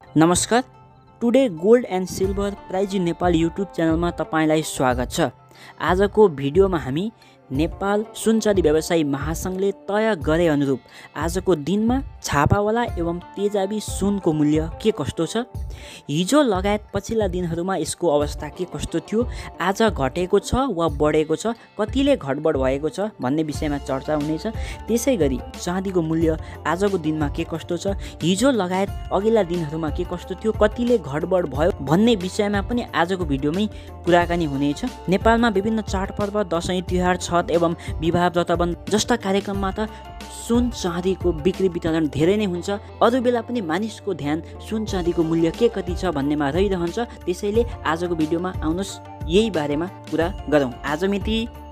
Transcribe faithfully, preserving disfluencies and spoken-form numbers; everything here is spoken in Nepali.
नमस्कार। Today gold and silver price in Nepal YouTube च्यानलमा तपाईलाई स्वागत छ। आजको भिडियोमा हामी नेपाल सुनचाँदी व्यवसायी महासङ्घले तय गरे अनुरूप आजको दिनमा छापावाला एवं तेजाबी सुनको मूल्य के कस्तो छ, हिजो लगायत पछिल्ला दिनहरूमा यसको अवस्था के कस्तो थियो, आज घटेको छ वा बढेको छ, कतिले घटबड भएको छ भन्ने विषयमा चर्चा हुनेछ। त्यसै गरी चाँदीको मूल्य आजको दिनमा के कस्तो छ, हिजो लगायत अघिल्ला दिनहरूमा के कस्तो थियो, कतिले घटबड भयो भन्ने विषयमा पनि आजको भिडियोमै कुराकानी हुनेछ। नेपालमा विभिन्न चाडपर्व, दशैं, तिहार, छठ एवं विवाह व्रतबन्ध जस्ता कार्यक्रममा त सुन चाँदीको बिक्री वितरण धेरै नै हुन्छ। अरू बेला पनि मानिसको ध्यान सुन चाँदीको मूल्य के कति छ भन्नेमा रहिरहन्छ। त्यसैले आजको भिडियोमा आउनुहोस् यही बारेमा कुरा गरौँ। आज मिति